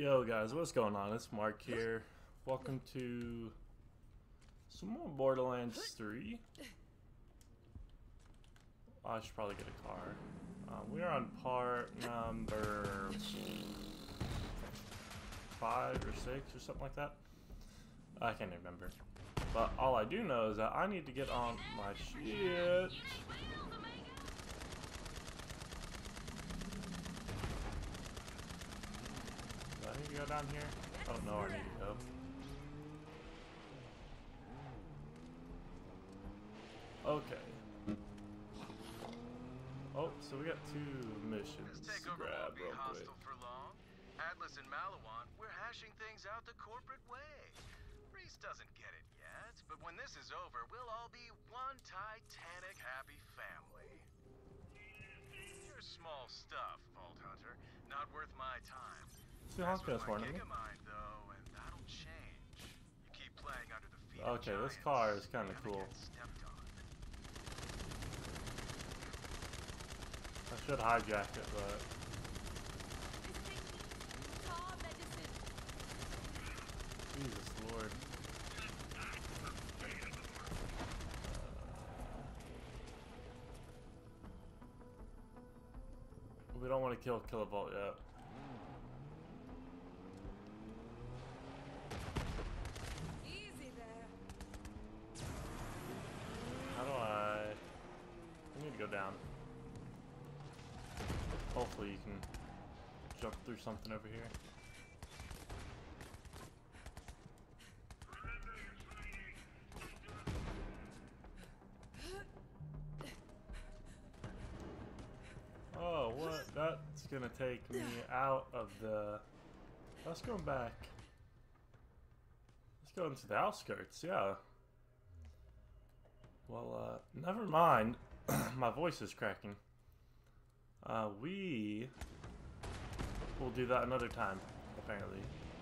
Yo guys, what's going on? It's Mark here. Welcome to some more Borderlands 3. I should probably get a car. We're on part number 5 or 6 or something like that. I can't remember. But all I do know is that I need to get on my shit. Do I need to go down here? I don't know where I need to go. Okay. Oh, so we got 2 missions to grab real quick. For long. Atlas and Maliwan, we're hashing things out the corporate way. Reese doesn't get it yet, but when this is over, we'll all be one titanic happy family. You're small stuff, Vault Hunter. Not worth my time. See how it's for me. Gigamine, though, and that'll change. You keep playing under the feet Okay, of this giants, car is kind of you're cool. gonna get stepped on. I should hijack it, but Jesus Lord. We don't want to kill Kilovolt yet. Easy there. How do I need to go down. Hopefully you can jump through something over here. Oh, what? That's gonna take me out of the... Let's go back. Let's go into the outskirts, yeah. Well, never mind. My voice is cracking. We will do that another time, apparently.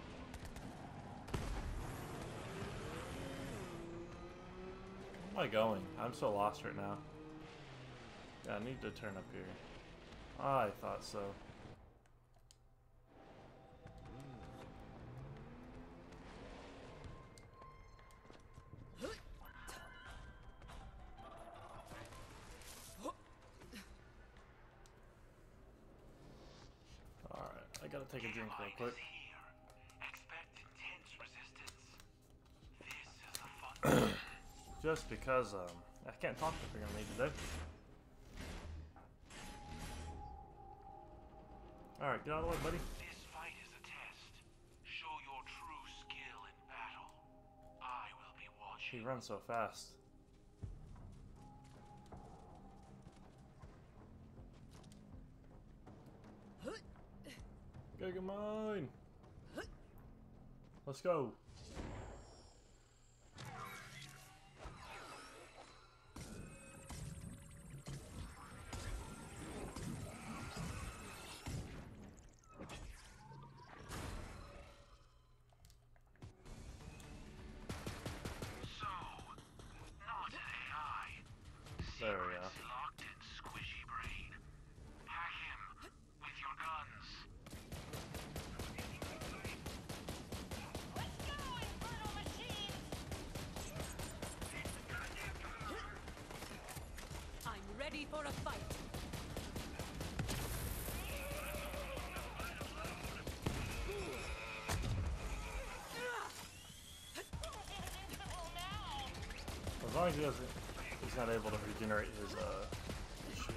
Where am I going? I'm so lost right now. Yeah, I need to turn up here. I thought so. Alright, I gotta take a drink real quick. Just because I can't talk apparently today. Alright, get out of the way, buddy. This fight is a test. Show your true skill in battle. I will be watching. He runs so fast. Gigamine! Let's go. There we go. Locked in squishy brain. Hack him with your guns. Let's go, infernal machine! I'm ready for a fight. As long as he doesn't, he's not able to regenerate his shield.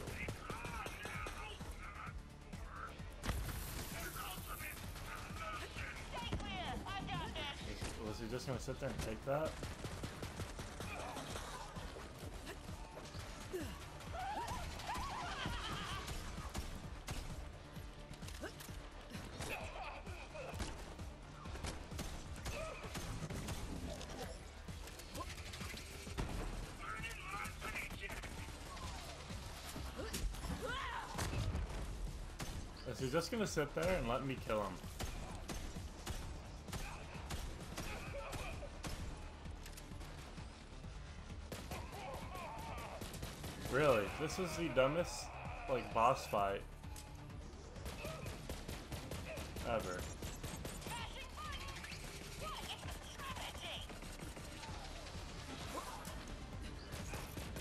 Was he just gonna sit there and take that? Is he just gonna sit there and let me kill him? Really? This is the dumbest, like, boss fight ever.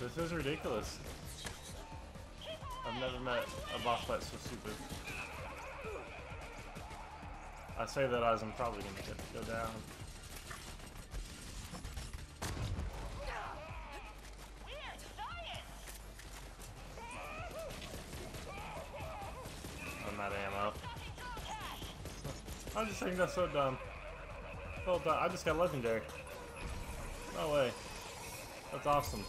This is ridiculous. I've never met a boss fight so stupid. I say that as I'm probably gonna get to go down. I'm out of ammo. I just think that's so dumb. Well done. I just got legendary. No way. That's awesome.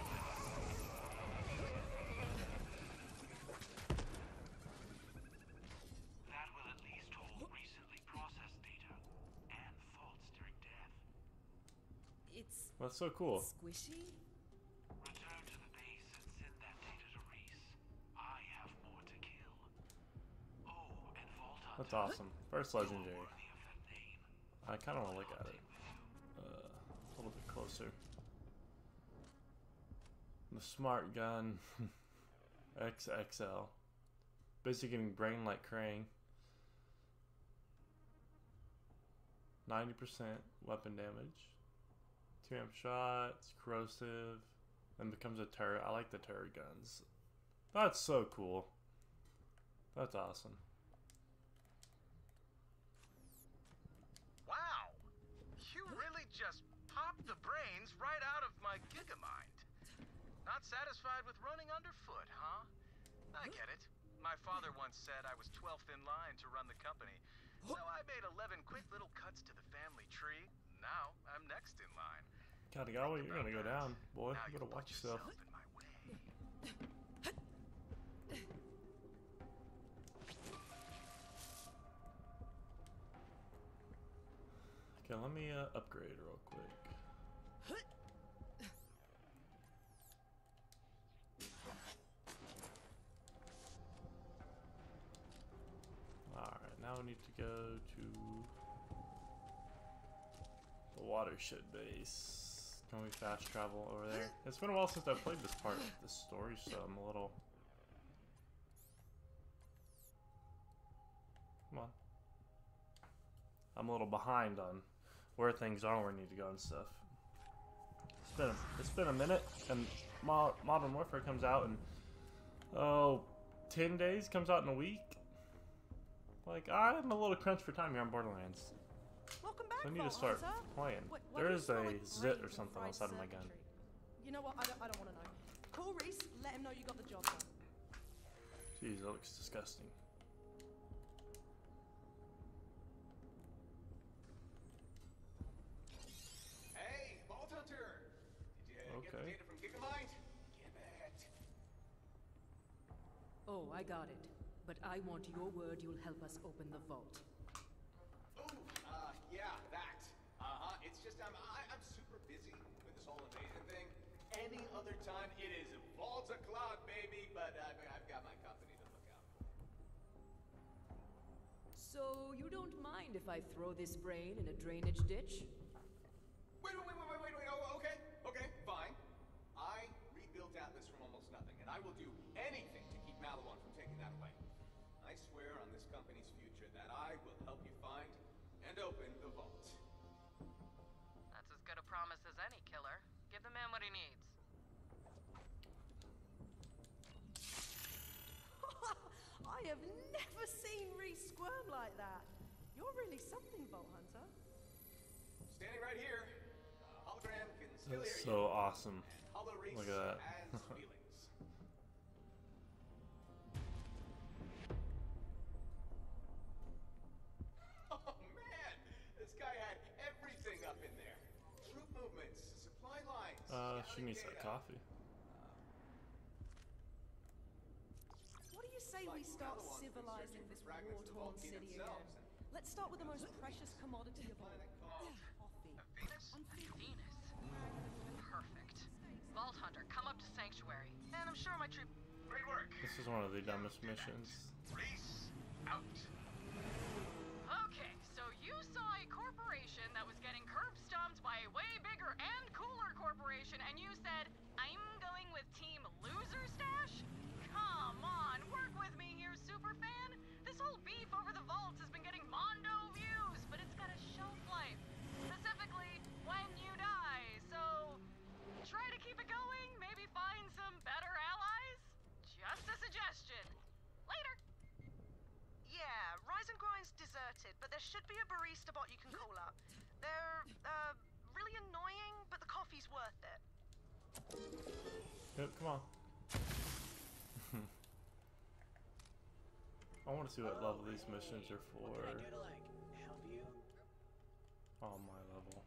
That will at least hold recently processed data and thoughts during death. It's That's so cool. squishy. Return to the base and send that data to Reese. I have more to kill. Oh, and Vault Hunter. That's awesome. First legendary. Worthy of that name. I kind of want to look at it a little bit closer. The smart gun XXL. Basically getting brain like Krang. 90% weapon damage. 2 amp shots, corrosive, then becomes a turret. I like the turret guns. That's so cool. That's awesome. Wow! You really just popped the brains right out of my Gigamind. Not satisfied with running underfoot, huh? I get it. My father once said I was 12th in line to run the company. So I made 11 quick little cuts to the family tree. Now I'm next in line. Katagawa, you're gonna go down, boy. Now You better you've watch put yourself. in my way. Okay, let me upgrade real quick. Alright, now we need to go to the watershed base. Can we fast travel over there? It's been a while since I've played this part of the story, so I'm a little... Come on. I'm a little behind on where things are, where I need to go and stuff. It's been a minute, and Modern Warfare comes out in 10 days, comes out in a week. Like, I'm a little crunched for time here on Borderlands. Welcome back, So I need to Vault start Hunter. playing. What There do you is smell a like zit brains or and something fried outside of my gun. circuitry? You know what? I don't want to know. Call Reese. Let him know you got the job done. Jeez, that looks disgusting. Hey, Vault Hunter! Did you get the Okay. data from Gigamind? Give it. Oh, I got it. But I want your word you'll help us open the vault. Ooh, yeah, that. It's just I'm super busy with this whole invasion thing. Any other time, it is Vault o'clock, baby. But I've got my company to look out for. So you don't mind if I throw this brain in a drainage ditch? Wait. Oh, okay, fine. I rebuilt Atlas from almost nothing, and I will do anything to keep Maliwan from taking that away. I swear on this company's future that I will help you find and open the vault. That's as good a promise as any, killer. Give the man what he needs. I have never seen Reese squirm like that. You're really something, Vault Hunter. Standing right here, hologram can still That's hear so you. awesome. Holo Reese Look at that. has feelings. Oh man, this guy had everything up in there. Troop movements, supply lines. She needs that data. coffee. What do you say we start civilizing this war-torn city again? Let's start with the most precious commodity of all. Coffee. Venus? Venus. Perfect. Vault Hunter, come up to Sanctuary. And I'm sure my troop... Great work. This is one of the dumbest missions. Reese, out. Okay, so you saw a corporation that was getting curb stomped by a way bigger and cooler corporation, and you said, I'm going with Team Loser Stash? Come on, work with me here, superfan. This whole beef over the vaults has been getting mondo views, but it's got a shelf life. Specifically, when you die. So, try to keep it going, maybe 5 but there should be a barista bot you can call up. They're, really annoying, but the coffee's worth it. Yep, come on. I want to see what level these missions are for. What can I do to, like, help you? On my level.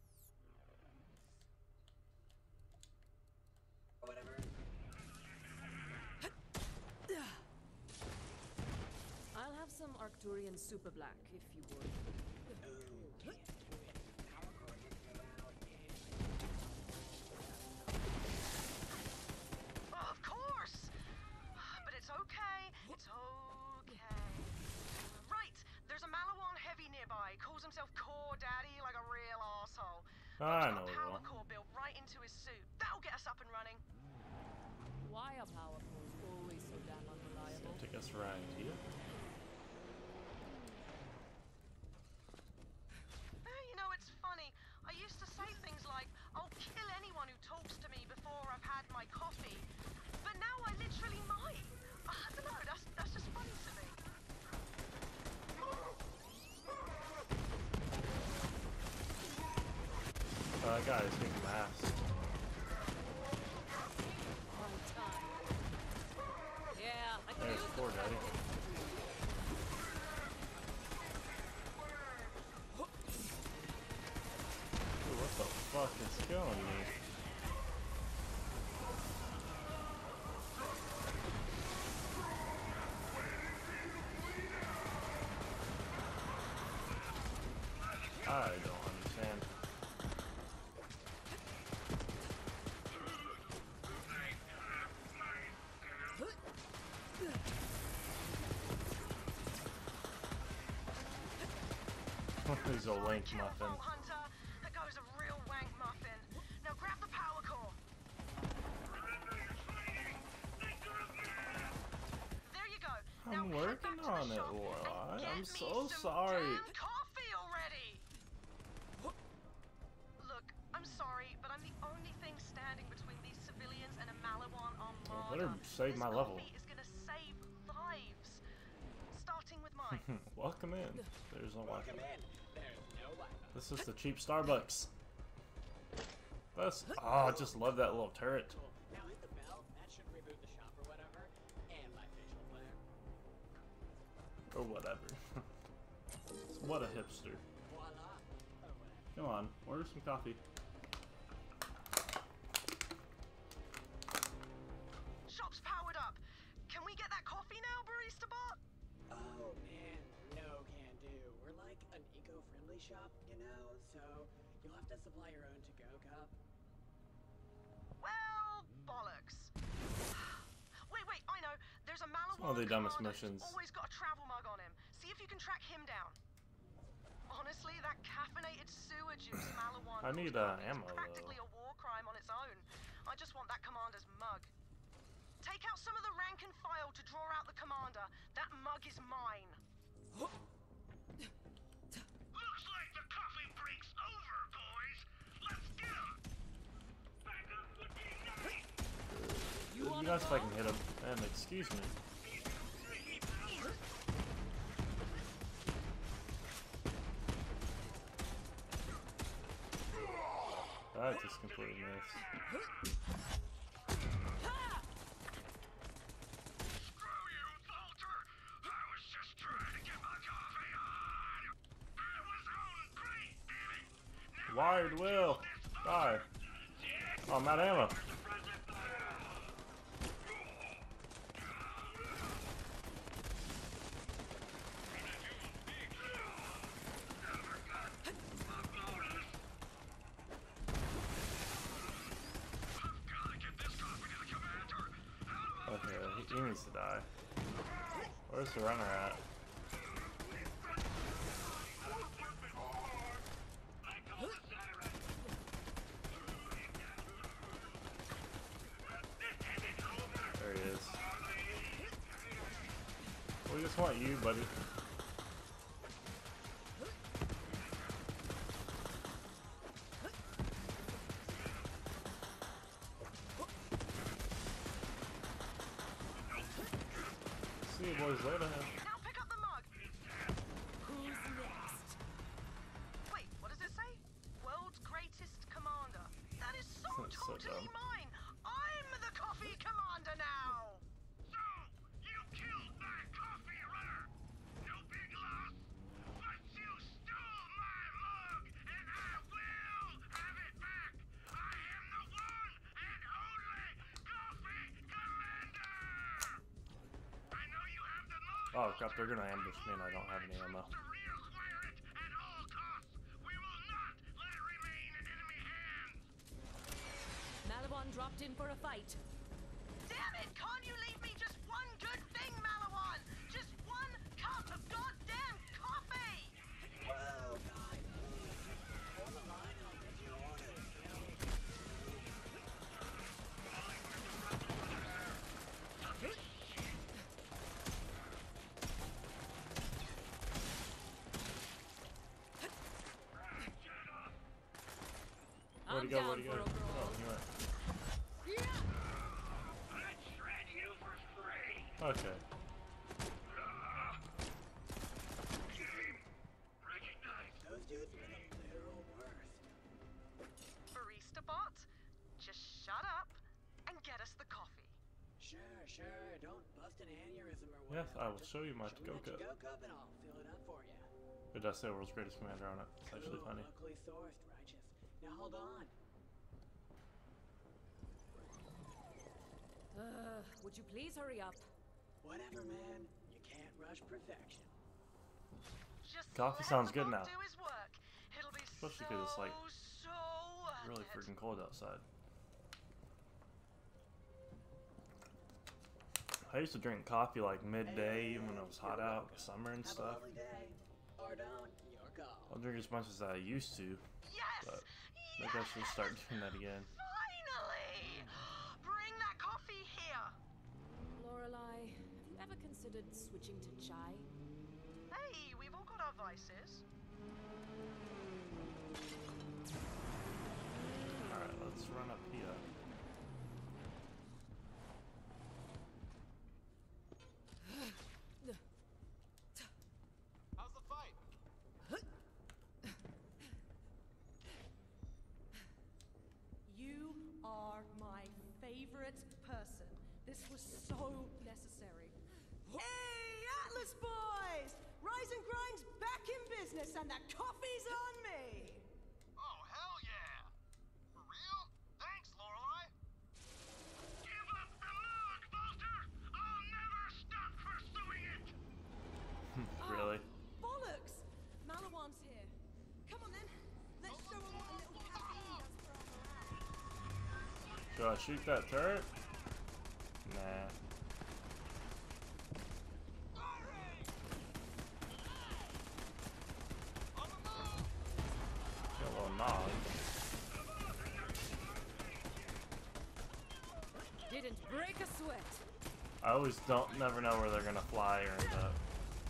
Whatever. I'll have some Arcturian Super Black, if you would. Oh, of course! But it's okay. It's okay. Right, there's a Malawan heavy nearby. Calls himself Core Daddy like a real asshole. I He's know got a it power will. core built right into his suit. That'll get us up and running. Why are power cores always so damn unreliable? Take us around here. You know, it's funny. I used to say things like, I'll kill anyone who talks to me before I've had my coffee. But now I literally might. I don't know, that's just funny to me. That guy is getting masked. On time. Yeah, I can There's use poor daddy. Dude, what the fuck is killing me? I don't understand. He's a wank muffin. Vault Hunter. That guy's a real wank muffin. Now grab the power core. There you go. Now I'm head working back to the on it, shop and Lorelai. get I'm me so some sorry. damn coffee already. Look, I'm sorry, but I'm the only thing standing between these civilians and a Malawan armada. better save This my level. coffee is gonna save lives. Starting with mine. Welcome in. There's no Welcome Wi-Fi. in. There's no Wi-Fi. This is the cheap Starbucks. That's I just love that little turret. Cool. Now hit the bell. That should reboot the shop or whatever. And my facial flare. Or whatever. What a hipster. Voila. Or whatever. Come on, order some coffee. Shop's powered up. Can we get that coffee now, barista bot? Oh man, no can do. We're like an eco-friendly shop, you know, so you'll have to supply your own to-go cup. Well, bollocks. Wait, I know. There's a Malawan one of the dumbest commander who's missions. always got a travel mug on him. See if you can track him down. Honestly, that caffeinated sewer juice Malawan I need, is ammo, practically a war crime on its own. I just want that commander's mug. Take out some of the rank and file to draw out the commander. That mug is mine. Looks like the coffee break's over, boys. Let's get 'em. Back up would be nice. You You wanna guys go? fucking hit him. And excuse me. That just completely missed. Screw you, Walter. I was just trying to get my coffee on. I was on great, damn it. Now Wired Will. Die. Oh, I'm out of ammo. Okay, he needs to die. Where's the runner at? There he is. We just want you, buddy. See you boys later. Now pick up the mug. Who's Oh crap, they're gonna ambush me and I don't have any ammo. To reacquire it at all costs. We will not let it remain in enemy hands. Malawon dropped in for a fight. Damn it! Can't you leave me just one good thing, Malawan? Just one cup of goddamn coffee! Whoa, guys. Hold the line, I'll get you orders. Where'd he I'm go? down Where'd he go? for a Oh, brawl. he went. I'd shred you for free. Okay. Game. Recognize. Those dudes were the literal worst. Barista bot, just shut up and get us the coffee. Sure, sure. Don't bust an aneurysm or Yes, whatever. I will Just show you my show me to-go that cup. to-go cup and I'll fill it up for you. It does say World's Greatest Commander on it. It's actually Cool, funny. locally sourced, righteous. Now hold on. Would you please hurry up? Whatever, man. You can't rush perfection. Just Coffee let sounds the good bot now. do his work. It'll be Especially 'cause it's, like, so worth Really it. freaking cold outside. I used to drink coffee like midday when it was hot out, summer and Have a stuff. lovely day. Or don't. Your call. I'll drink as much as I used to. Yes! But maybe I should start doing that again. Finally! Bring that coffee here. Lorelei, have you ever considered switching to chai? Hey, we've all got our vices. Alright, let's run up here. How's the fight? You are my favorite person. This was so necessary. Hey, Atlas boys! Rise and Grind's back in business, and the coffee's on me! Oh, hell yeah! For real? Thanks, Lorelei. Give up the log, Bolter. I'll never stop pursuing it. Really? Bollocks! Malawan's here. Come on then. Let's show him what a little caffeine does for our morale. Should I shoot that turret? Nah. Got a little nog. Didn't break a sweat. I always never know where they're gonna fly or end up.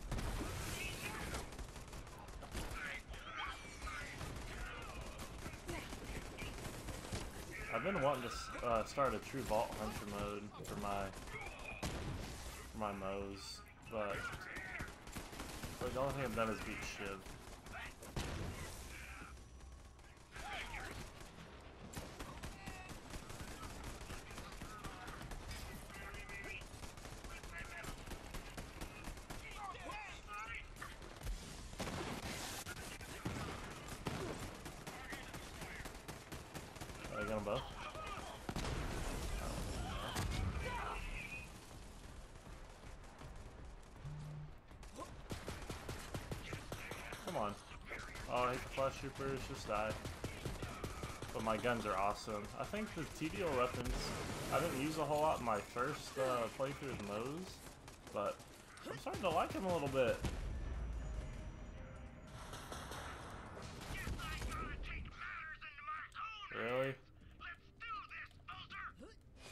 I've been wanting to start a true Vault Hunter mode for my Moes, but the only thing I've done is beat Shiv. Are they gonna both? Come on. Oh, I hate the flash troopers, just die. But my guns are awesome. I think the TDO weapons, I didn't use a whole lot in my first playthrough with Moes, but I'm starting to like them a little bit. Really? Let's do this, Bolter.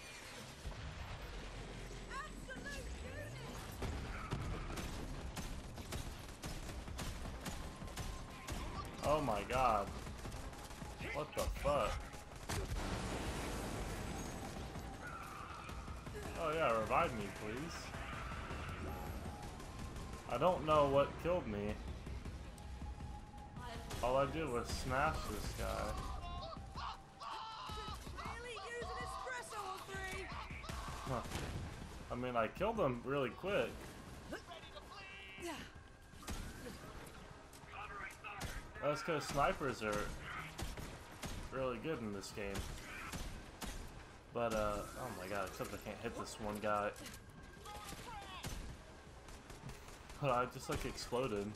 Absolute unit! Oh my god. What the fuck? Oh yeah, revive me, please. I don't know what killed me. All I did was smash this guy. Really use an espresso or three! Huh. I mean, I killed him really quick. That's because snipers are really good in this game. But, oh my god, except I can't hit this one guy. But I just like exploded.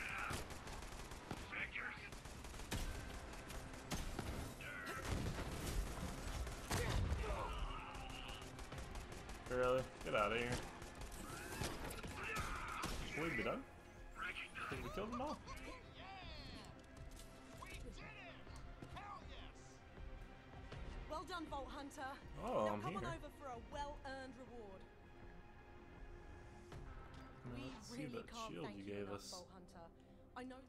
Really? Get out of here. Will we be done? Think we killed them all? Well done, Vault Hunter. Oh, now I'm come on here. over for a well-earned reward. We Let's see really that can't shield thank you you gave enough, us. Vault Hunter. I know.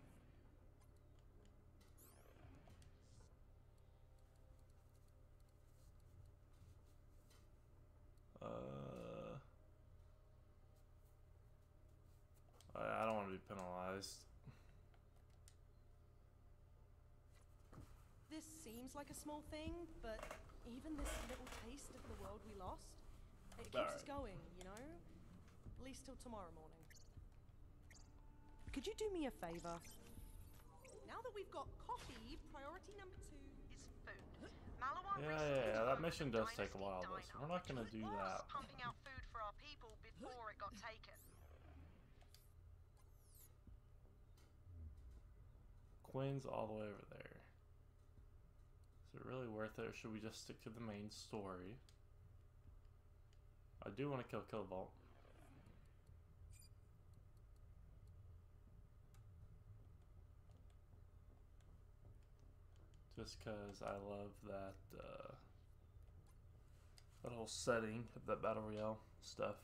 I don't want to be penalized. This seems like a small thing, but even this little taste of the world we lost, it keeps us going, you know? At least till tomorrow morning. Could you do me a favor? Now that we've got coffee, priority number 2 is food. Maliwan Yeah, that mission does take a while though, so we're not gonna do that. Pumping out food for our people before it got taken. Quinn's all the way over there. Is it really worth it, or should we just stick to the main story? I do want to kill Vault. Just because I love that that whole setting of that Battle Royale stuff.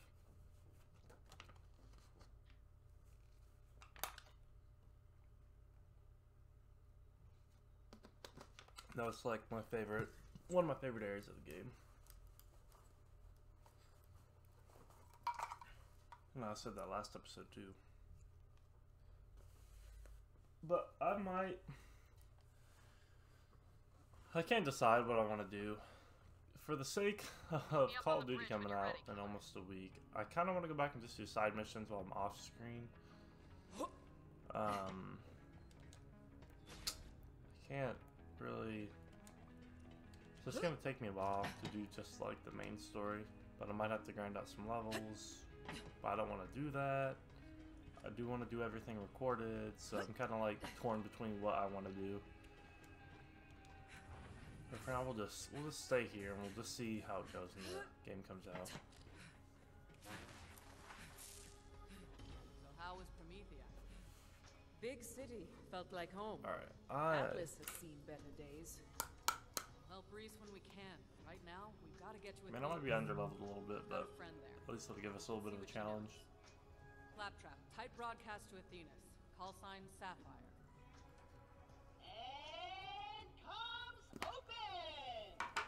That was like one of my favorite areas of the game. And I said that last episode too. But I can't decide what I want to do. For the sake of Call of Duty coming out in almost a week, I kind of want to go back and just do side missions while I'm off screen. I can't really. It's just gonna take me a while to do just like the main story, but I might have to grind out some levels. But I don't want to do that. I do want to do everything recorded, so I'm kind of like torn between what I want to do. But for now, we'll just stay here and we'll just see how it goes when the game comes out. So how was Promethea? Big city, felt like home. Alright, Atlas has seen better days. Help Reese when we can. Right now, we've got to get you a I might be underleveled a little bit, Got but a friend there. at least it'll give us a little bit of a challenge. Claptrap, tight broadcast to Athenas. Call sign Sapphire. And comms open!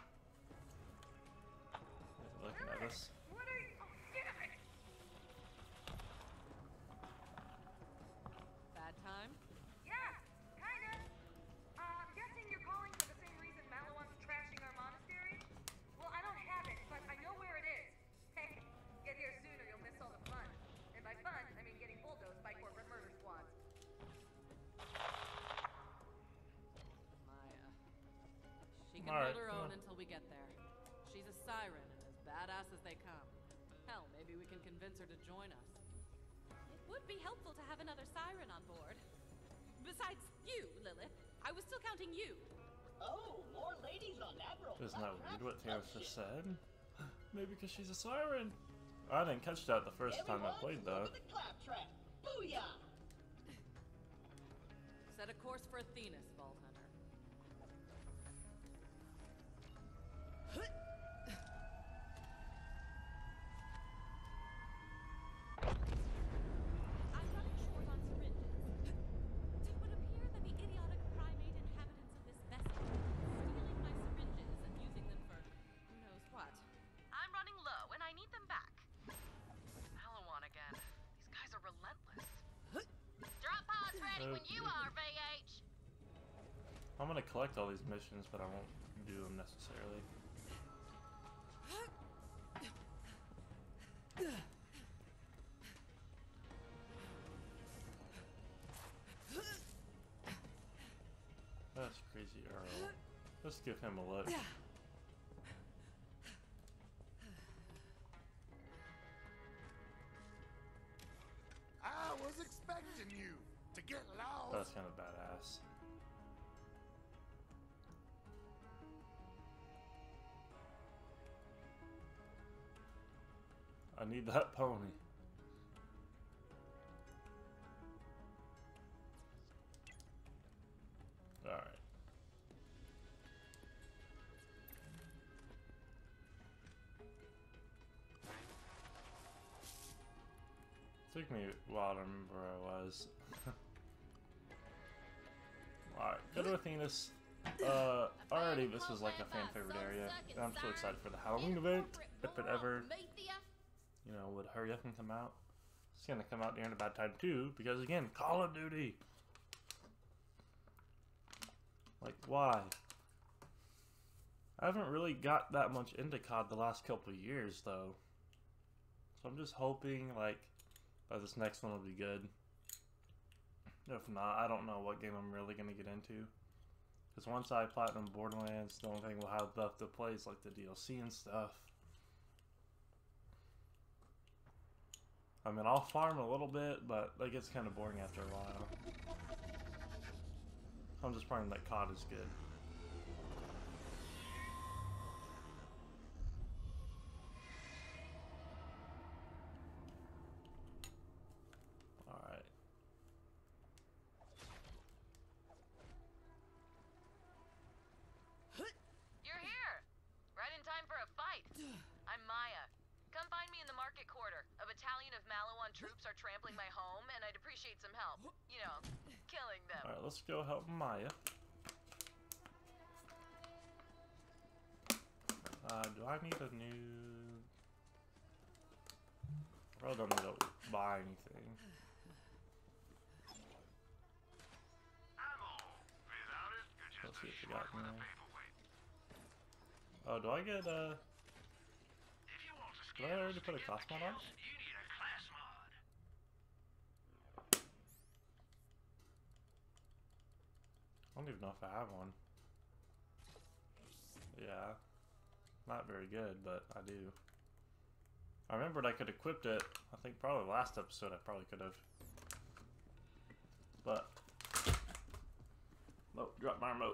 Looking at us. What are you? Oh, damn it! Bad time? Yeah, kinda. I'm guessing you're calling for the same reason Maliwan's trashing our monastery? Well, I don't have it, but I know where it is. Hey, get here soon or you'll miss all the fun. And by fun, I mean getting bulldozed by corporate murder squads. Maya. She can Alright, hold her come own on. until we get there. She's a siren and as badass as they come. Hell, maybe we can convince her to join us. It would be helpful to have another siren on board. Besides you, Lilith. I was still counting you. Oh, more ladies on Admiral. Isn't that weird what Terrace Oh, just said? Maybe because she's a siren. I didn't catch that the first time I played though. The claptrap. Booyah! Set a course for Athenas, Vault Hunter. I'm running short on syringes. It would appear that the idiotic primate inhabitants of this vessel are stealing my syringes and using them for who knows what. I'm running low and I need them back. Maliwan again. These guys are relentless. Drop pods ready when you Okay. are, VH. I'm gonna collect all these missions, but I won't do them necessarily. That's crazy Earl. Let's give him a look. expecting you to get lost. That's kind of badass. I need that pony. Alright. Took me a while to remember where I was. Alright, go to Athena's. Already this is like a fan favorite area. And I'm so excited for the Halloween event. If it ever, you know, would hurry up and come out. It's gonna come out during a bad time too, because again, Call of Duty. Like, why? I haven't really got that much into COD the last couple of years though. So I'm just hoping like that this next one will be good. If not, I don't know what game I'm really gonna get into. Because once I platinum Borderlands, the only thing we'll have left to play is like the DLC and stuff. I mean, I'll farm a little bit, but that gets kind of boring after a while. I'm just praying that COD is good. Alright. You're here! Right in time for a fight. I'm Maya. Come find me in the market quarter. A battalion of Maliwan troops are trampling my home, and I'd appreciate some help. You know, killing them. Alright, let's go help Maya. Do I need a new... I probably don't need to buy anything. Let's see if we got any. Oh, do I get, did I already put a class mod on? I don't even know if I have one. Yeah. Not very good, but I do. I remembered I could equip it. I think probably last episode I probably could have. But... oh, drop my remote.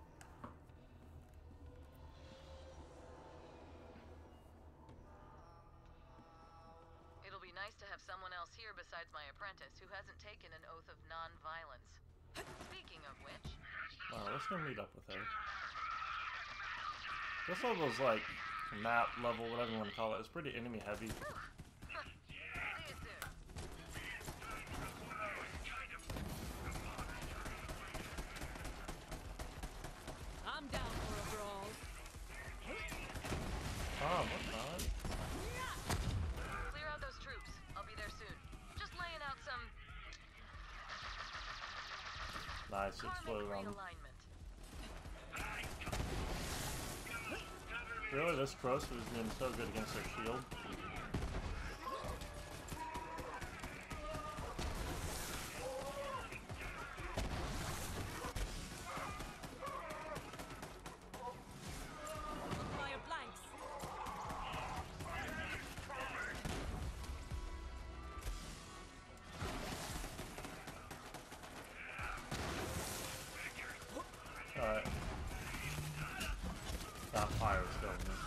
It'll be nice to have someone else here besides my apprentice who hasn't taken an oath of non-violence. Speaking of which... Alright, let's go meet up with her. This level's like map level, whatever you want to call it. It's pretty enemy heavy. See you soon. I'm down for a brawl. Oh, what's not? Clear out those troops. I'll be there soon. Just laying out some... Nice, it's karmic floated on. realignment. Really, this Cross was doing so good against their shield. Fire blanks. Alright. That fire was killing me.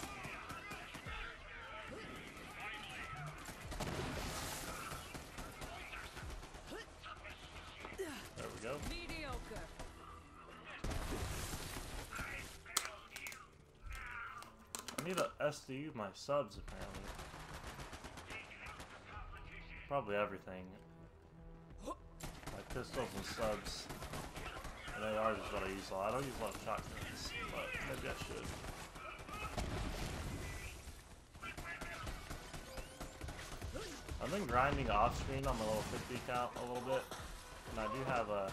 There we go. Mediocre. I need a SD with my subs apparently. Probably everything. My pistols and subs. And ARs is what I use a lot. I don't use a lot of shotguns, but maybe I should. I've been grinding off screen on my little 50 count a little bit. And I do have a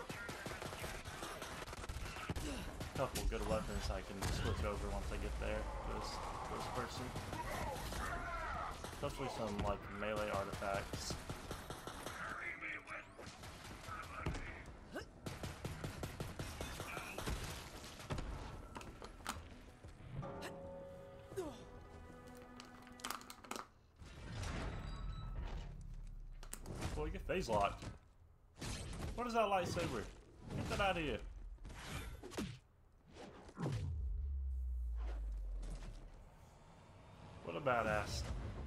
couple good weapons I can switch over once I get there to this person. Especially some like melee artifacts. so we get phase locked. What is that lightsaber? Get that out of here. What a badass.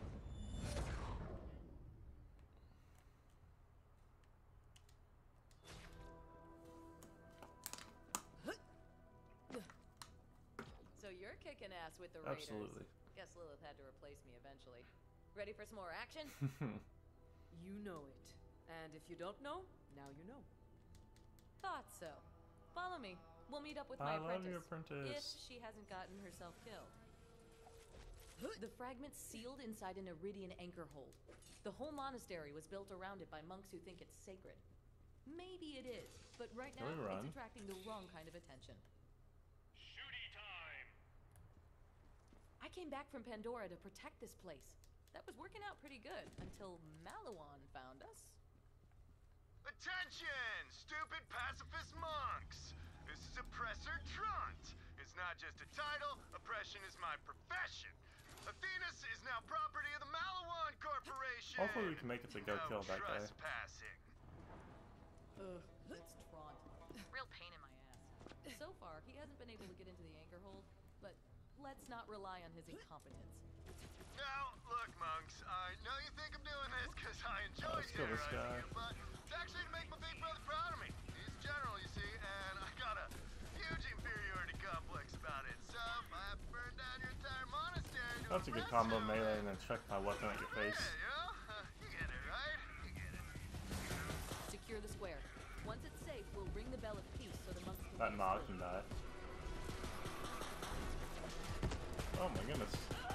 So you're kicking ass with the Raiders. Absolutely. Guess Lilith had to replace me eventually. Ready for some more action? You know it. And if you don't know, now you know. Thought so. Follow me. We'll meet up with my I love apprentice. your apprentice. If she hasn't gotten herself killed. The fragment's sealed inside an Iridian anchor hold. The whole monastery was built around it by monks who think it's sacred. Maybe it is, but right now Can we run? it's attracting the wrong kind of attention. Shooty time! I came back from Pandora to protect this place. That was working out pretty good until Maliwan found us. Attention, stupid pacifist monks! This is Oppressor Trunt. It's not just a title, oppression is my profession. Athenas is now property of the Maliwan Corporation. Hopefully we can make it to go No kill that guy. trespassing. Ugh, that's Tron. Real pain in my ass. So far, he hasn't been able to get into the anchor hold, but let's not rely on his incompetence. Now, look, monks, I know you think I'm doing this because I enjoy Let's kill this guy. terrorizing you, but it's actually to make my big brother proud of me. He's general, you see, and I got a huge inferiority complex about it. So, if I have to burn down your entire monastery to That's a good impress combo you, melee and then check my weapon at your face. Yeah, you know? You get it, right? You get it. Secure the square. Once it's safe, we'll ring the bell of peace so the monks can That get Nog through. can die. Oh my goodness.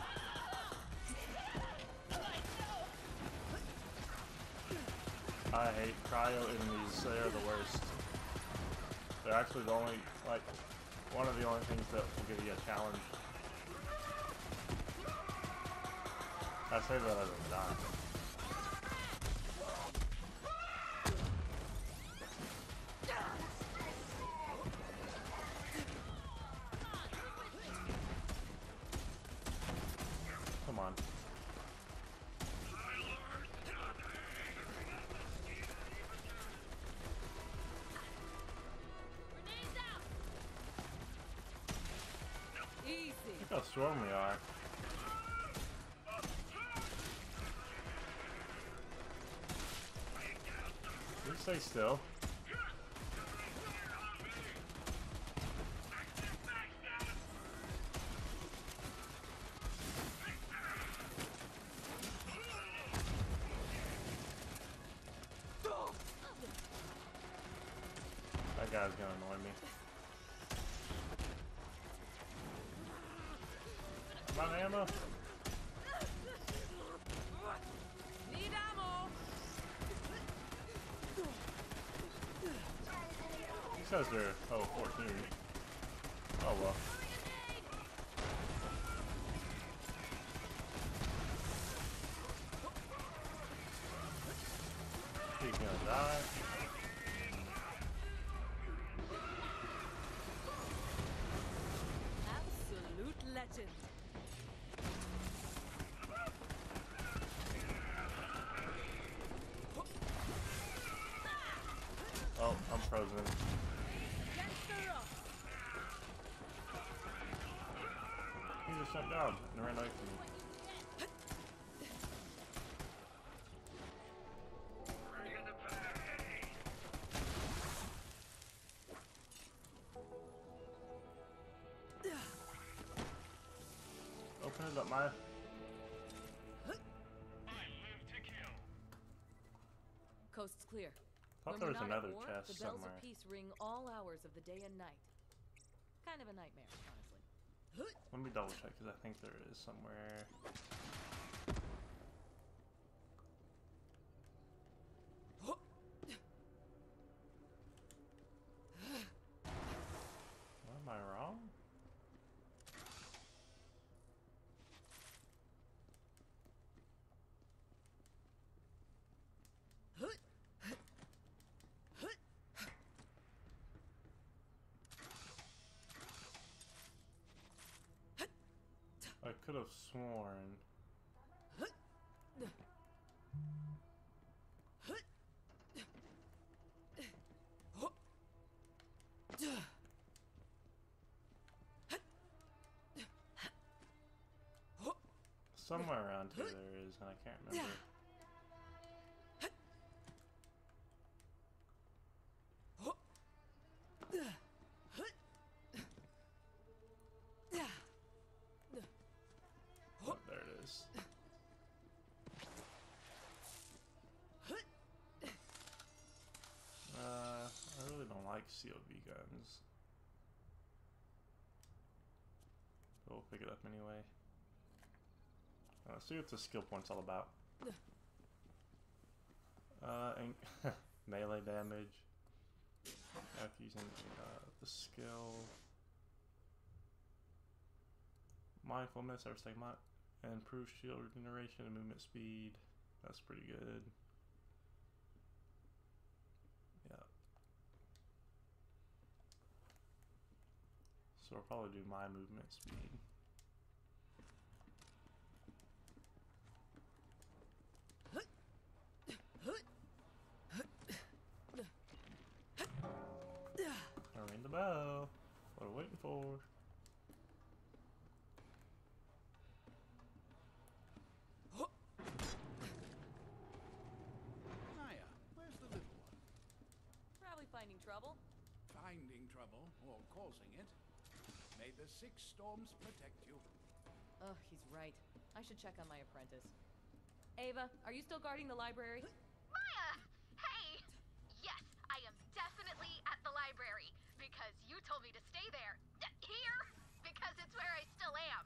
I hate cryo enemies, they are the worst. They're actually the only, like, one of the only things that will give you a challenge. I say that as a die. Come on. Grenades out! Easy. Look how strong we are. You stay still. That guy's gonna annoy me. Come on, ammo. Need ammo! He says they're level 14. Oh well. He's gonna die. Absolute legend. Oh, I'm frozen. Against the rock. He just jumped down and ran away from me. Open it up, Maya. Coast's clear. Thought When there we're was not another at war, chest the bells somewhere. of peace ring all hours of the day and night. Kind of a nightmare, honestly. Let me double check because I think there is somewhere. Am I wrong? I could have sworn. Somewhere around here there is, and I can't remember. Oh, there it is. I really don't like COV guns. But we'll pick it up anyway. Let's see what the skill point's all about. And melee damage. After using the skill. Mindfulness, every second and improve shield regeneration and movement speed. That's pretty good. Yeah. So I'll probably do my movement speed. I ring the bell. What are we waiting for? Naya, where's the little one? Probably finding trouble. Finding trouble, or causing it. May the six storms protect you. Ugh, he's right. I should check on my apprentice. Ava, are you still guarding the library? Maya! Hey! Yes, I am definitely at the library because you told me to stay there. Here? Because it's where I still am.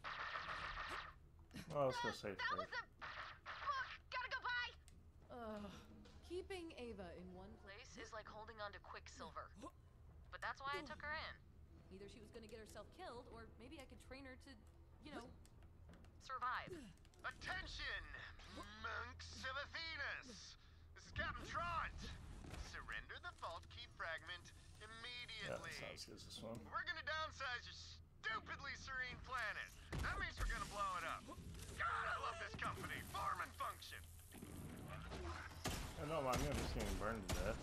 Well, let's go safe That first. was a book. Gotta go by. Keeping Ava in one place is like holding on to Quicksilver. But that's why I took her in. Either she was gonna get herself killed, or maybe I could train her to, you know, survive. Attention, monks of Athenas! This is Captain Trant. Surrender the vault key fragment Yeah, immediately. that sounds good as this one. We're gonna downsize your stupidly serene planet. That means we're gonna blow it up. God, I love this company. Form and function. I know, I'm just getting burned to death.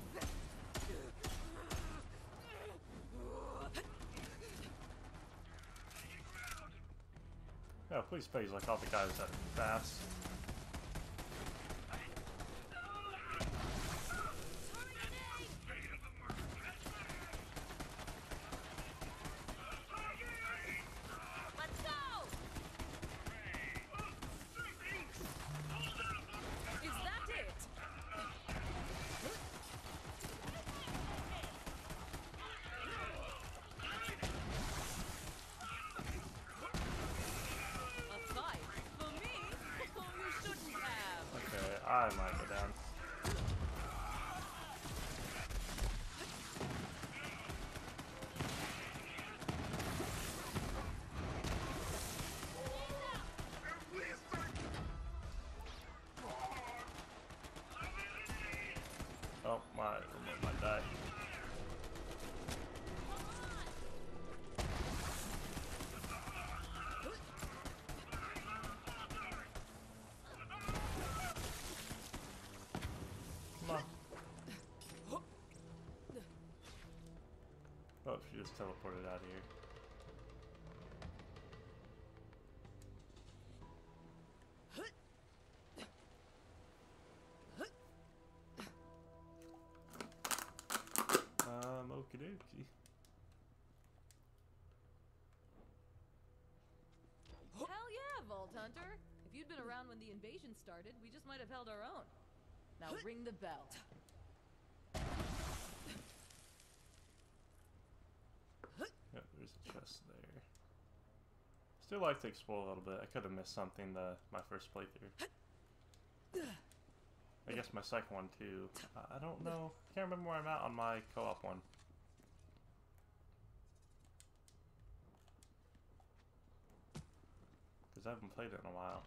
Yeah, please phase like all the guys that are fast. Let's go! Is that it? A fight? For me? Oh, you shouldn't have. Okay, I might go down. Oh, my remote might die. Come on. Oh, she just teleported out of here. Okie dokie. Hell yeah, Vault Hunter! If you'd been around when the invasion started, we just might have held our own. Now ring the bell. Yep, there's a chest there. Still like to explore a little bit. I could have missed something my first playthrough. I guess my second one too. I don't know. Can't remember where I'm at on my co-op one. Because I haven't played it in a while.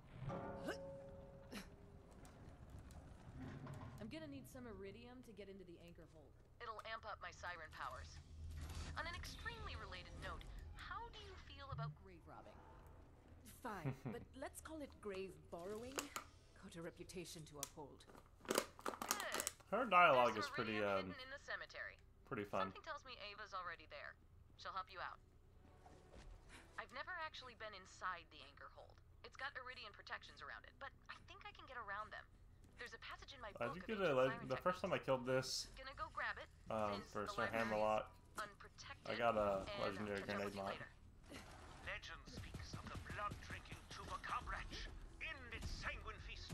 I'm gonna need some iridium to get into the anchor hold. It'll amp up my siren powers. On an extremely related note, how do you feel about Grave robbing. Fine, but let's call it grave borrowing. Got a reputation to uphold. good? Her dialogue There's is pretty iridium hidden in the cemetery. pretty fun. Something tells me Ava's already there. She'll help you out. I've never actually been inside the anchor hold. It's got Iridian protections around it, but I think I can get around them. There's a passage in my I book think of it, ancient like siren the first time I killed this Gonna go grab it, for since Sir the library Hammerlock, is unprotected, I got a and legendary I'll catch up grenade with you mod. later. Legend speaks of the blood-drinking Chupacabratch. End its sanguine feast.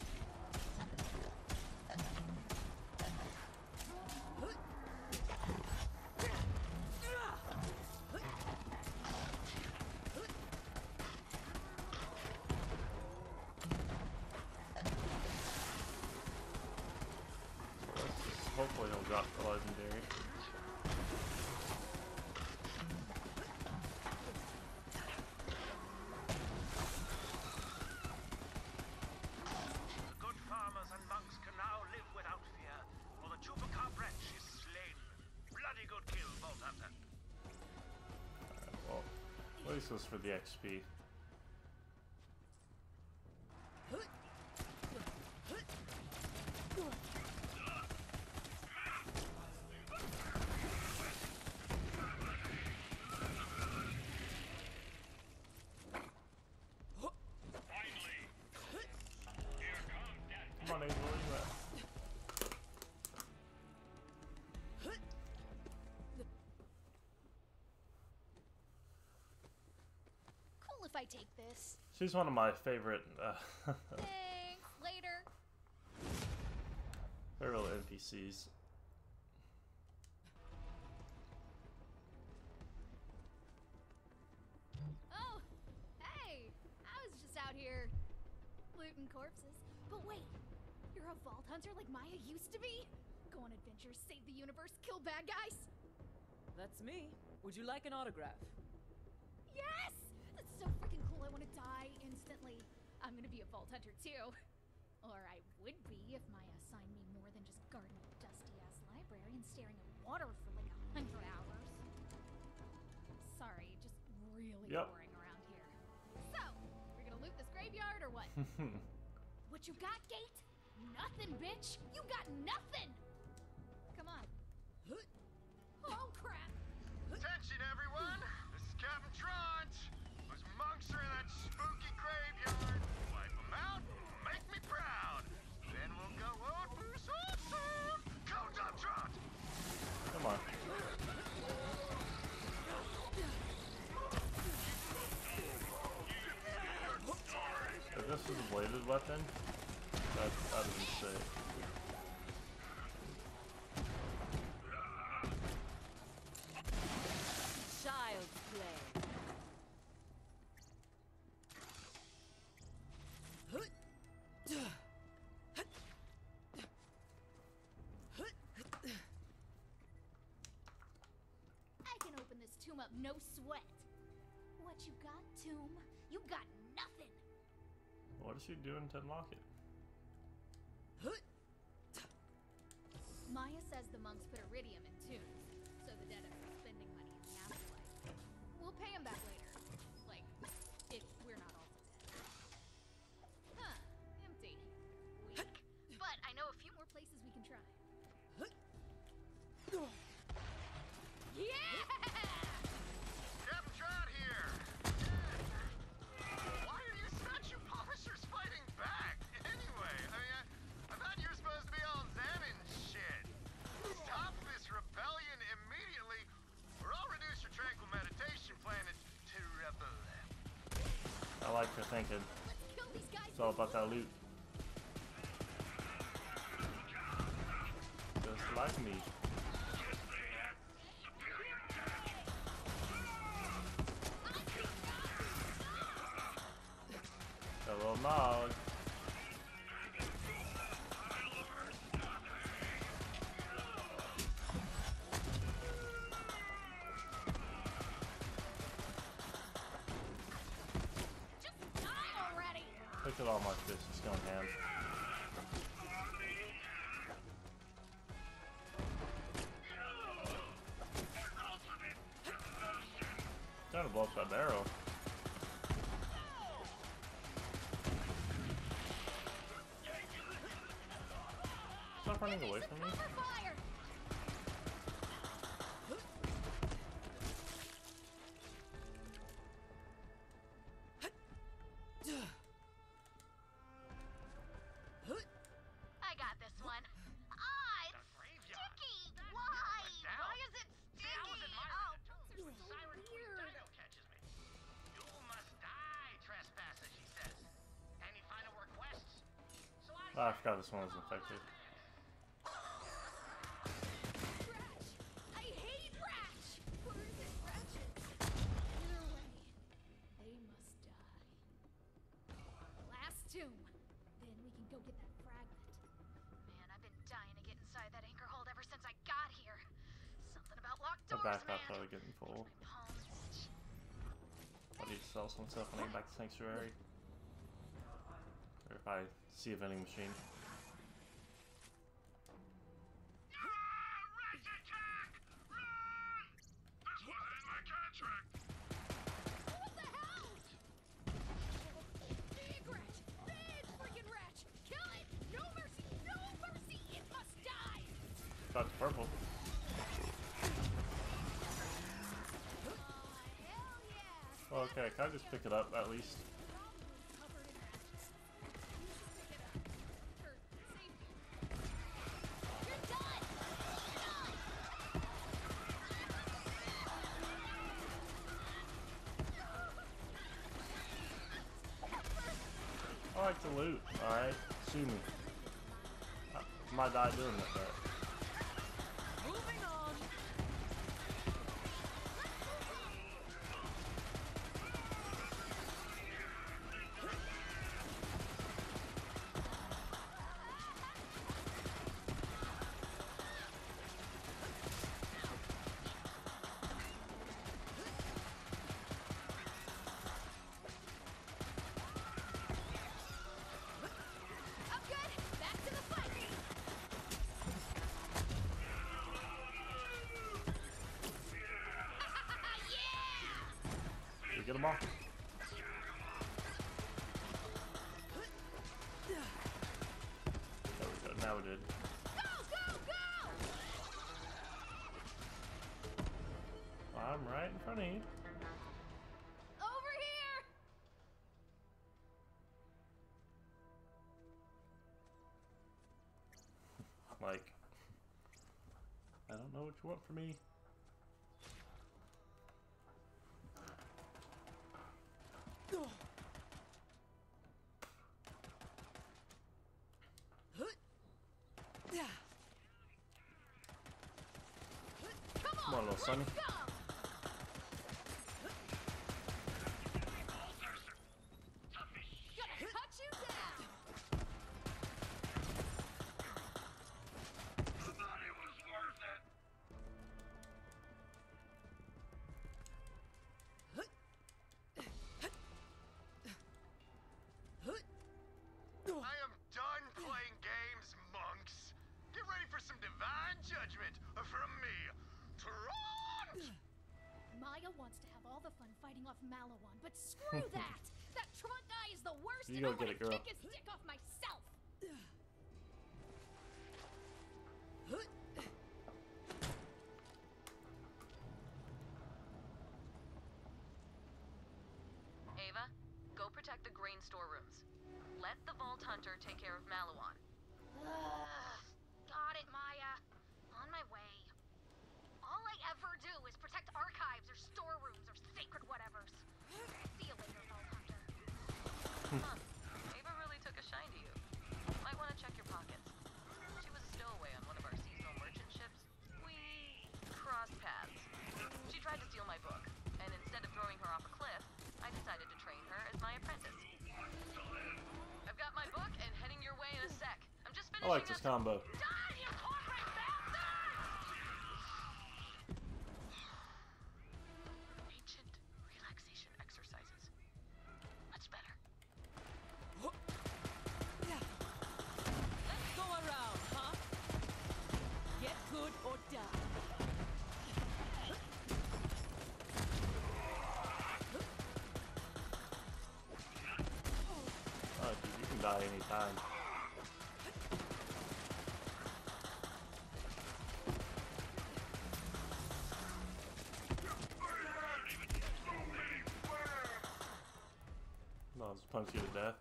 Hopefully he'll drop the legendary. The good farmers and monks can now live without fear, for the Chupacabratch is slain. Bloody good kill, Vault Hunter. Well, at least it was for the XP. Come on, Angel, where you at? Cool if I take this. She's one of my favorite Thanks. Later. favorite NPCs. Oh, hey. I was just out here looting corpses. But wait, you're a vault hunter like Maya used to be? Go on adventures, save the universe, kill bad guys? That's me. Would you like an autograph? Yes! That's so freaking cool. I want to die instantly. I'm gonna be a vault hunter too. Or I would be if Maya assigned me more than just guarding a dusty-ass library and staring at water for like 100 hours. Sorry, just really boring around here. So, we're gonna loot this graveyard or what? What you got, Gate? Nothing, bitch! You got nothing! Come on. Oh, crap! Attention, everyone! This is Captain Trant. Those monks are in that spooky graveyard. Wipe them out, make me proud. Then we'll go out for some soup. Count up, Trant! Come on. If this was a bladed weapon, that'd be sick. Child's play. I can open this tomb up no sweat. What you got, tomb? You got nothing. What is she doing to unlock it? Maya says the monks put iridium in tombs, so the dead are spending money in the afterlife. We'll pay them back later. Like, if we're not also dead. Huh, empty. Weak. But I know a few more places we can try. Yeah! Captain Trant here. Why are you statue polishers fighting back? Anyway, I mean, I thought you were supposed to be all zen and shit. Stop this rebellion immediately, or I'll reduce your tranquil meditation plan to rubble. I like her thinking. Let's kill these guys. It's all about that loot. Just like me. Hello, Nog. Just die already! Look at all my fish just going ham. Trying to blow up that barrel. Stop running away from me. Cover fire! Oh, I forgot this one was infected. I hate Ratch! Where is it, Ratchet? Either way, they must die. Last tomb. Then we can go get that fragment. Man, I've been dying to get inside that anchor hold ever since I got here. Something about locked My doors, backpack's man. probably getting full. My palms itch. I need to sell some stuff when I get back to Sanctuary. Or if I see a vending machine. Ratchet Jack! Run! This wasn't in my contract! What the hell? Big Ratch! Big freaking Ratch! Kill it! No mercy! No mercy! It must die! Got the purple. Hell yeah! Okay, can I just pick it up at least? Covered in ashes. You should pick it up. For safety. You're done! Done! I like to loot, alright? Sue me. I might die doing it, but... Moving on. I'm good! Back to the fight! Yeah! We get them all. There we go, now we did. Go, go, go! I'm right in front of you. Over here! Like, I don't know what you want from me. Come on, little Sonny. Let's go! Gonna cut you down! I thought it was worth it! I am done playing games, monks. Get ready for some divine judgment from me, Tron! Maya wants to have all the fun fighting off Malawan, but screw that! That Tron guy is the worst, You and go I get want it, to girl. kick his dick off myself! Ava, go protect the grain storerooms. Let the Vault Hunter take care of Malawan. Got it, Maya. On my way. All I ever do is protect archives or storerooms or sacred whatevers. See you later, Vault Hunter. Huh. Ava really took a shine to you. Might want to check your pockets. She was a stowaway on one of our seasonal merchant ships. We crossed paths. She tried to steal my book, and instead of throwing her off a cliff, I decided to train her as my apprentice. I've got my book and heading your way in a sec. I'm just I finishing like this up combo. Die, you corporate bastard! ancient relaxation exercises. Much better. Let's go around, huh? Get good or die. Oh, dude, you can die anytime. No, I'll just punch you to death.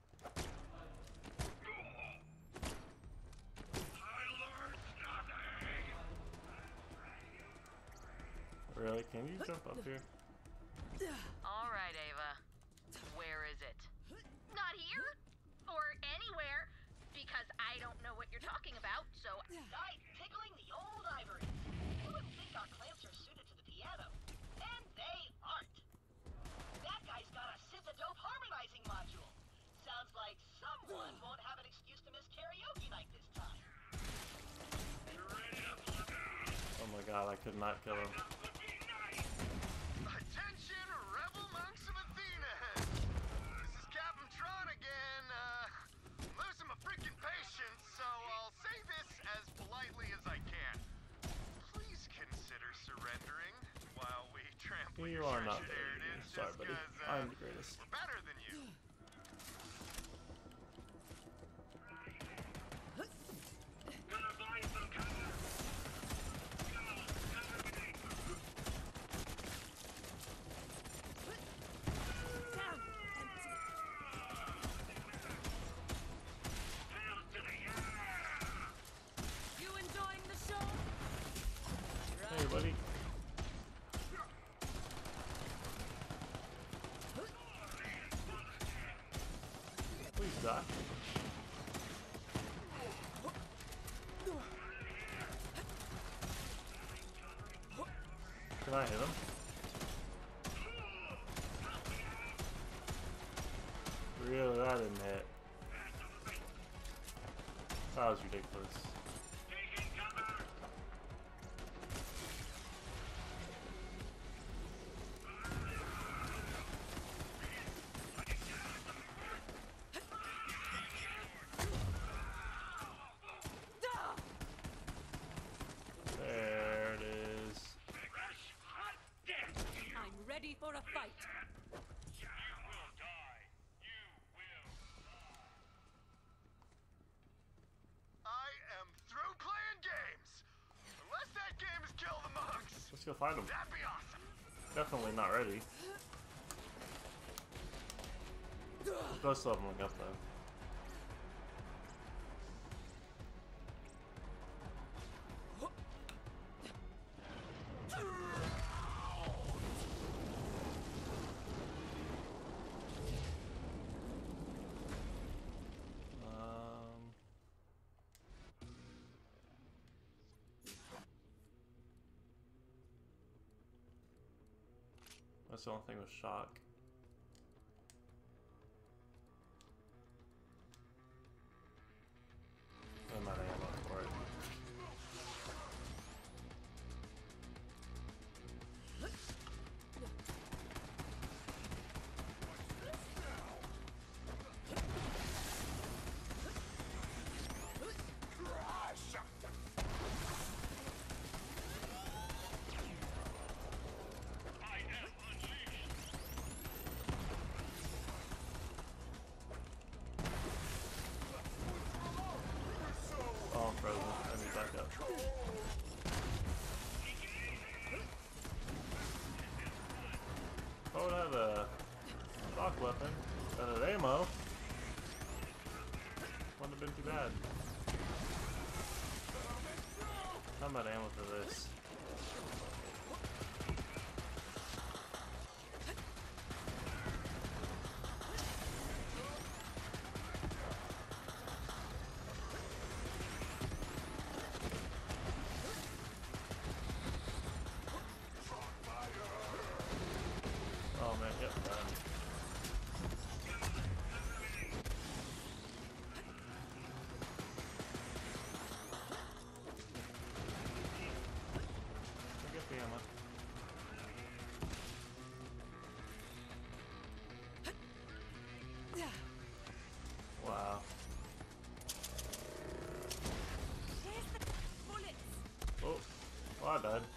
Really? Can you jump up here? All right, Ava. Where is it? Not here or anywhere ones won't have an excuse to miss karaoke night this time. Oh my god, I could not kill him. Attention, rebel monks of Athena! This is Captain Tron again. I'm losing my freaking patience, so I'll say this as politely as I can. Please consider surrendering while we trample You your are not treasure better than me. heritage. Sorry, Just buddy. 'cause, I'm the greatest. we're better than you. You enjoying the show? Hey, buddy. Please die. Can I hit him? Really, that didn't hit. That was ridiculous. There it is. I'm ready for a fight. I am through playing games. Unless that game is Kill the Monks. Let's go fight him. That'd be awesome. Definitely not ready. Most of them look up though. That's the only thing with shock. I'm out of ammo for it. Oh, I'm frozen. I need back up. If I would have a shock weapon that had ammo, wouldn't have been too bad. I'm out of ammo for this. Oh man, yep, done. I get the ammo. Wow. Oh, well, I died.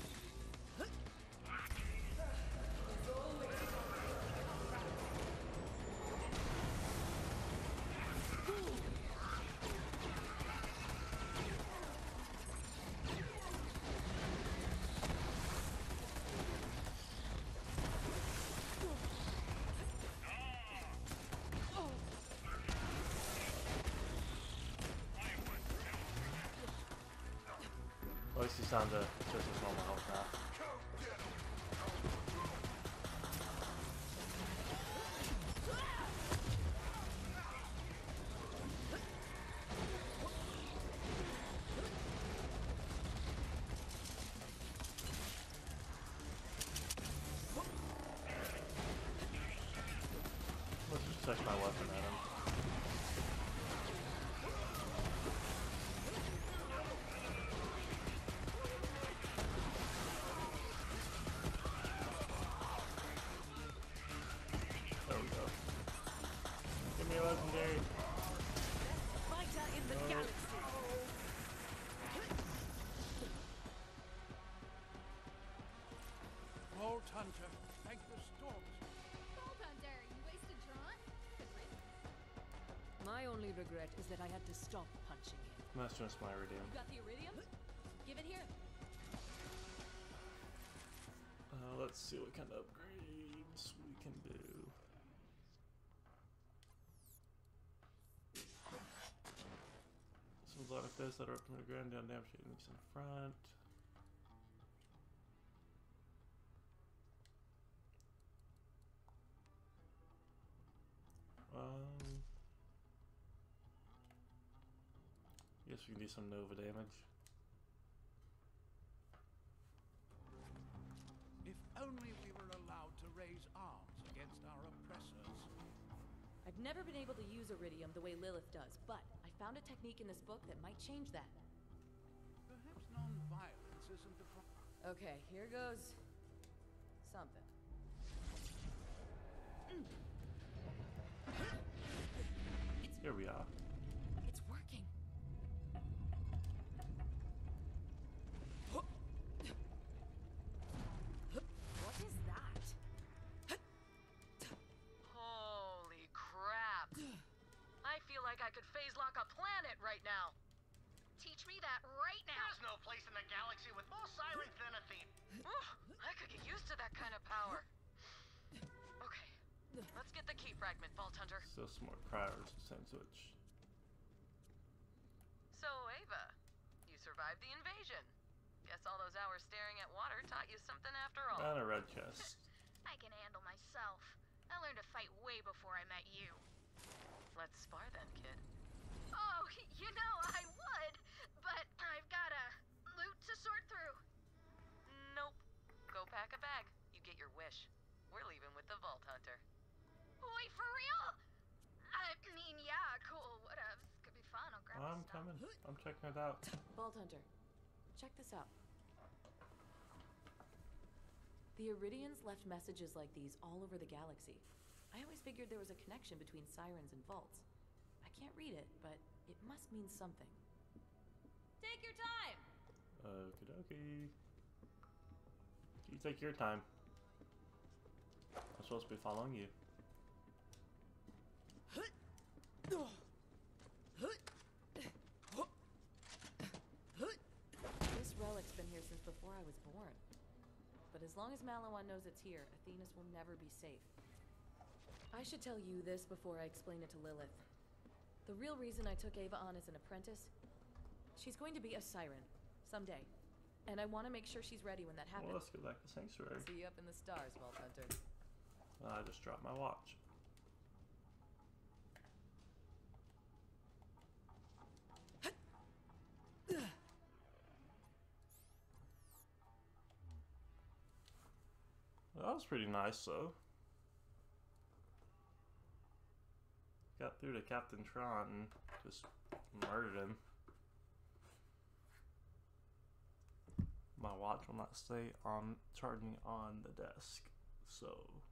At least he's down to just his normal health now. Let's just check my weapon at him. legendary. Fighter in the galaxy. Vault Hunter, thank the storms. Vault Hunter, you wasted Tron? Good riddance. My only regret is that I had to stop punching him. That's just my iridium. You got the iridium? Give it here. Let's see what kind of upgrades we can do. Some like this that are up from the ground, down damage enemies in front. Guess we can do some Nova damage. If only we were allowed to raise arms against our oppressors. I've never been able to use iridium the way Lilith does, but I found a technique in this book that might change that. Perhaps non-violence isn't the problem. Okay, here goes something. Here we are. It's working. What is that? Holy crap. I feel like I could phase lock a planet right now. Teach me that right now. There's no place in the galaxy with more sirens than Athena. I could get used to that kind of power. Okay, let's get the key fragment, Vault Hunter. Still some more cryers to send switch. So, Ava, you survived the invasion. Guess all those hours staring at water taught you something after all. And a red chest. I can handle myself. I learned to fight way before I met you. Let's spar then, kid. Oh, you know I would, but I've got a loot to sort through. Nope. Go pack a bag. You get your wish. We're leaving with the Vault Hunter. Wait, for real? I mean, yeah, cool, whatevs. Could be fun, I'll grab I'm stuff. coming. I'm checking it out. Vault Hunter, check this out. The Iridians left messages like these all over the galaxy. I always figured there was a connection between sirens and vaults. I can't read it, but it must mean something. Take your time. Okie dokie. You take your time. I'm supposed to be following you. This relic's been here since before I was born. But as long as Maliwan knows it's here, Athenas will never be safe. I should tell you this before I explain it to Lilith. The real reason I took Ava on as an apprentice, she's going to be a siren someday. And I want to make sure she's ready when that happens. Well, let's go back to Sanctuary. See you up in the stars, Vault Hunter. I just dropped my watch. Well, that was pretty nice, though. Got through to Captain Tron and just murdered him. My watch will not stay on charging on the desk, so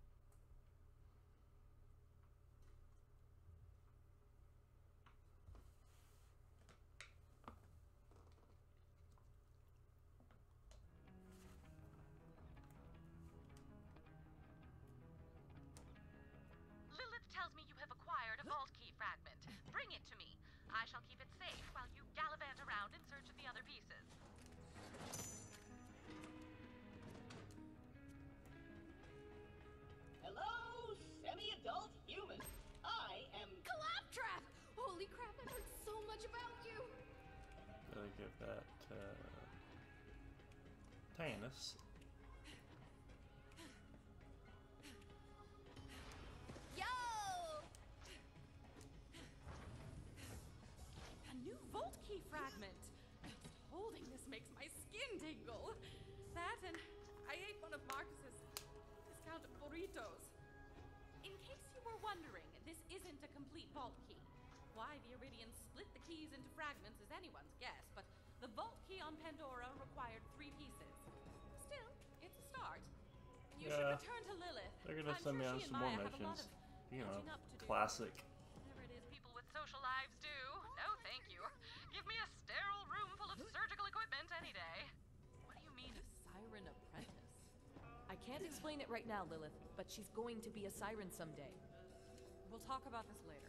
Lilith tells me you have acquired a vault key fragment. Bring it to me. I shall keep it safe while you gallivant around in search of the other pieces. Hello, semi-adult human. I am Claptrap! Holy crap, I've heard so much about you! gotta give that Tannis. Yo! A new vault key fragment. Just holding this makes my skin tingle. That and I ate one of Marcus's discounted burritos. In case you were wondering, this isn't a complete vault key. Why the Iridians split the keys into fragments is anyone's guess, but the vault key on Pandora required 3 pieces. Still, it's a start. You should return to Lilith. They're gonna I'm send me sure on she some and more Maya have a lot missions. of You know, catching up to do. classic. Whatever it is I can't explain it right now, Lilith, but she's going to be a siren someday. We'll talk about this later.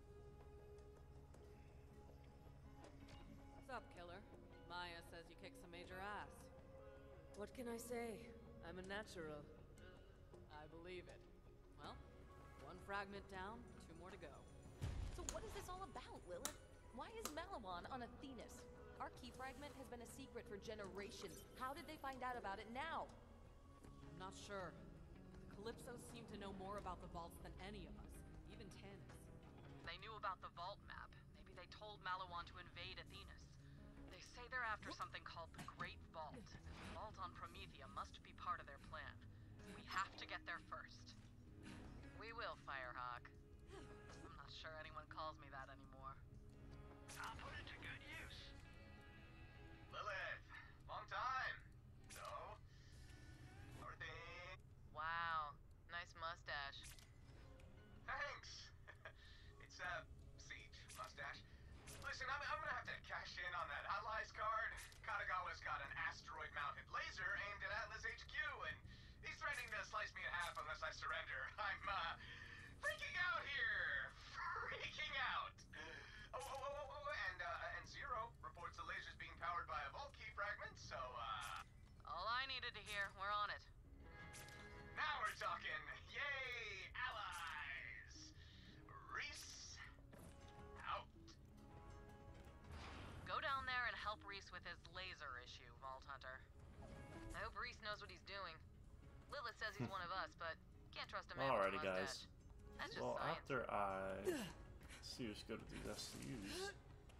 What's up, killer? Maya says you kick some major ass. What can I say? I'm a natural. I believe it. Well, one fragment down, 2 more to go. So what is this all about, Lilith? Why is Maliwan on Athenas? Our key fragment has been a secret for generations. How did they find out about it now? I'm not sure. Calypso seemed to know more about the vaults than any of us, even Tanis. They knew about the vault map. Maybe they told Maliwan to invade Athenas. They say they're after something called the Great Vault, and the vault on Promethea must be part of their plan. We have to get there first. We will, Firehawk. I'm not sure anyone calls me that anymore. I'll put it to good use. Lilith, long time. So, Dorothy. Wow, nice mustache. Thanks. It's a siege mustache. Listen, I'm gonna have to cash in on that Allies card. Katagawa's got an asteroid-mounted laser aimed at Atlas HQ, and he's threatening to slice me in half unless I surrender. I'm, freaking out here! Freaking out! And Zero reports the laser's being powered by a Vault key fragment, so, All I needed to hear, we're on it. now we're talking! Yay! Allies! Reese, out. Go down there and help Reese with his laser issue, Vault Hunter. I hope Reese knows what he's doing. Lilith says he's one of us, but can't trust a man with a Alrighty, mustache. guys. That's just Well, science. after I see who's good at these SCUs,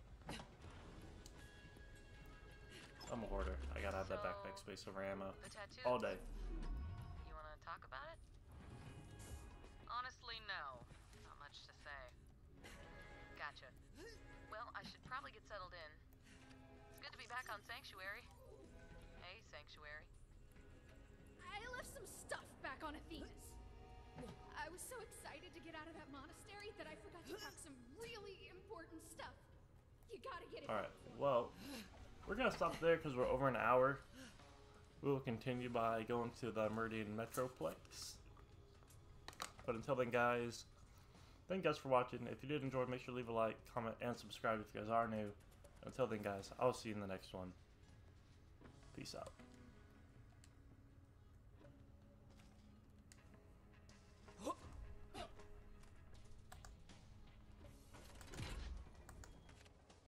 I'm a hoarder. I gotta have that backpack space over ammo The tattoo. all day. You wanna talk about it? Honestly, no. Not much to say. Gotcha. Well, I should probably get settled in. It's good to be back on Sanctuary. Hey, Sanctuary. I left some stuff back on Athenas. I was so excited to get out of that monastery that I forgot to pack some really important stuff. You gotta get it. Alright, well, we're gonna stop there because we're over an hour. We will continue by going to the Meridian Metroplex. But until then, guys, thank you guys for watching. If you did enjoy, make sure to leave a like, comment, and subscribe if you guys are new. Until then, guys, I'll see you in the next one. Peace out.